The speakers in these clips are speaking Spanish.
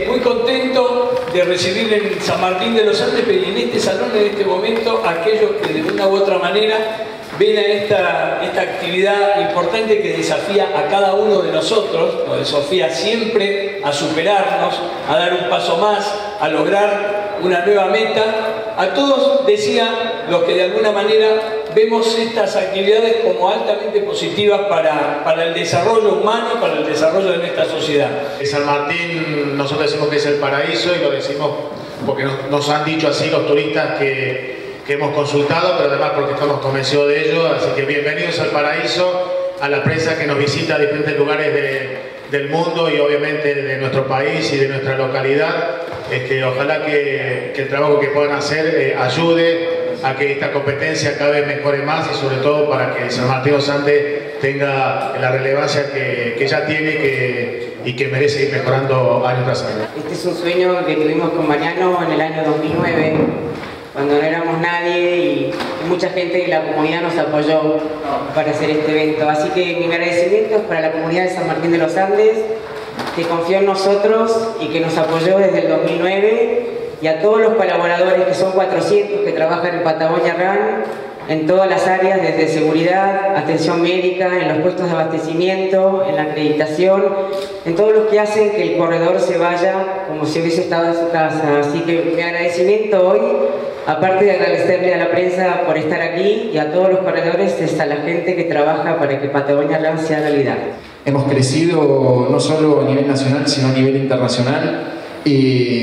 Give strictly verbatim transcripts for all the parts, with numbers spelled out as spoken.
Muy contento de recibir en San Martín de los Andes, pero en este salón, en este momento, aquellos que de una u otra manera ven a esta, esta actividad importante que desafía a cada uno de nosotros, nos desafía siempre a superarnos, a dar un paso más, a lograr una nueva meta. A todos, decía, los que de alguna manera vemos estas actividades como altamente positivas para, para el desarrollo humano, para el desarrollo de nuestra sociedad. San Martín, nosotros decimos que es el paraíso, y lo decimos porque nos, nos han dicho así los turistas que, que hemos consultado, pero además porque estamos convencidos de ello. Así que bienvenidos al paraíso, a la prensa que nos visita a diferentes lugares de, del mundo y obviamente de nuestro país y de nuestra localidad. Este, ojalá que, que el trabajo que puedan hacer eh, ayude a que esta competencia cada vez mejore más, y sobre todo para que San Martín de los Andes tenga la relevancia que, que ya tiene que, y que merece ir mejorando año tras año. Este es un sueño que tuvimos con Mariano en el año dos mil nueve, cuando no éramos nadie y mucha gente de la comunidad nos apoyó para hacer este evento. Así que mi agradecimiento es para la comunidad de San Martín de los Andes, que confió en nosotros y que nos apoyó desde el dos mil nueve, y a todos los colaboradores, que son cuatrocientos, que trabajan en Patagonia Run, en todas las áreas, desde seguridad, atención médica, en los puestos de abastecimiento, en la acreditación, en todos los que hacen que el corredor se vaya como si hubiese estado en su casa. Así que mi agradecimiento hoy, aparte de agradecerle a la prensa por estar aquí, y a todos los corredores, es a la gente que trabaja para que Patagonia Run sea realidad. Hemos crecido no solo a nivel nacional, sino a nivel internacional. Y,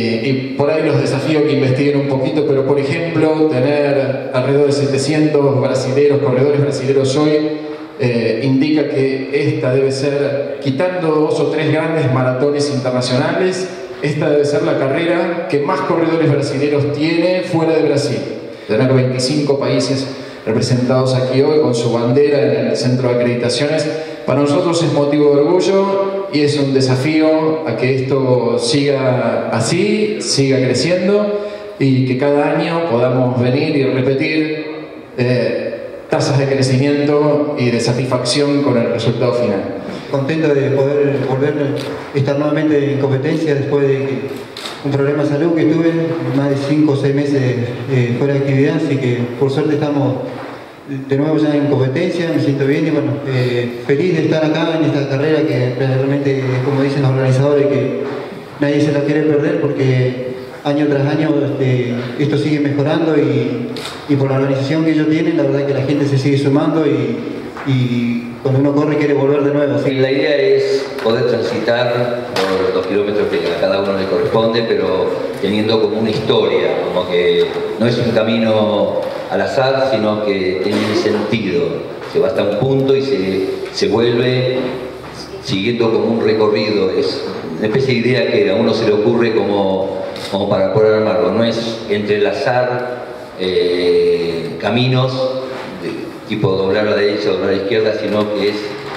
y por ahí los desafíos que investiguen un poquito, pero por ejemplo tener alrededor de setecientos brasileros, corredores brasileros hoy, eh, indica que esta debe ser, quitando dos o tres grandes maratones internacionales, esta debe ser la carrera que más corredores brasileros tiene fuera de Brasil. Tener veinticinco países representados aquí hoy con su bandera en el centro de acreditaciones, para nosotros es motivo de orgullo y es un desafío a que esto siga así, siga creciendo, y que cada año podamos venir y repetir eh, tasas de crecimiento y de satisfacción con el resultado final. Contento de poder volver a estar nuevamente en competencia después de que un problema de salud que tuve, más de cinco o seis meses eh, fuera de actividad, así que por suerte estamos de nuevo ya en competencia, me siento bien y bueno, eh, feliz de estar acá en esta carrera que realmente, como dicen los organizadores, que nadie se la quiere perder, porque año tras año este, esto sigue mejorando, y, y por la organización que ellos tienen, la verdad que la gente se sigue sumando, y, y cuando uno corre quiere volver de nuevo. Así. La idea es poder transitar por los kilómetros que a cada uno le corresponde, pero teniendo como una historia, como que no es un camino al azar, sino que tiene un sentido. Se va hasta un punto y se, se vuelve siguiendo como un recorrido. Es una especie de idea que a uno se le ocurre como, como para poder armarlo. No es entrelazar eh, caminos de tipo doblar a la derecha, doblar a la izquierda, sino que es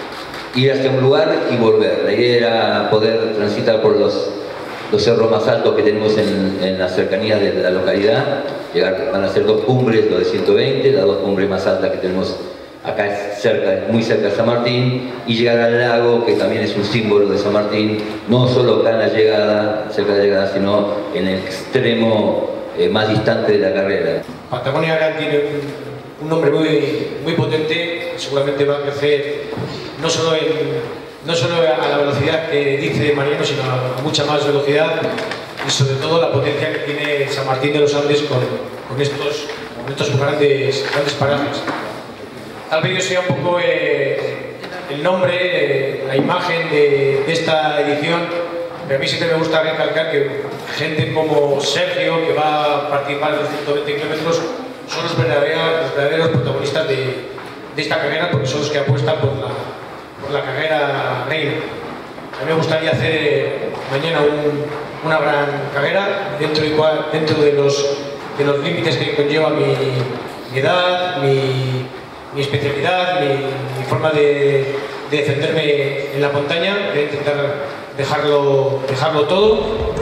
ir hacia un lugar y volver. La idea era poder transitar por los, los cerros más altos que tenemos en, en las cercanías de la localidad. Llegar, van a ser dos cumbres, lo de ciento veinte, las dos cumbres más altas que tenemos acá cerca, muy cerca de San Martín, y llegar al lago, que también es un símbolo de San Martín, no solo acá en la llegada, cerca de la llegada, sino en el extremo eh, más distante de la carrera. Patagonia Run tiene un, un nombre muy, muy potente, seguramente va a crecer no solo, en, no solo a la velocidad que dice Mariano, sino a mucha más velocidad, y sobre todo la potencia que tiene San Martín de los Andes con, con, estos, con estos grandes, grandes parajes. Tal vez yo sea un poco eh, el nombre, eh, la imagen de, de esta edición, pero a mí siempre me gusta recalcar que gente como Sergio, que va a participar en los ciento veinte kilómetros, son los verdaderos, los verdaderos protagonistas de, de esta carrera, porque son los que apuestan por la, por la carrera reina. A mí me gustaría hacer mañana un una gran carrera dentro de, dentro de los, de los límites que conlleva mi, mi edad, mi, mi especialidad, mi, mi forma de, de defenderme en la montaña. Voy a intentar dejarlo, dejarlo todo.